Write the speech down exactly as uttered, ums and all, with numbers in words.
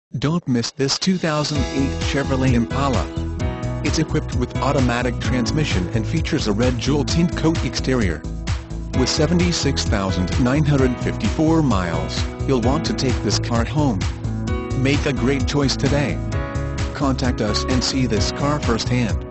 Don't miss this two thousand eight Chevrolet Impala. It's equipped with automatic transmission and features a red jewel tint coat exterior. With seventy-six thousand nine hundred fifty-four miles, you'll want to take this car home. Make a great choice today. Contact us and see this car firsthand.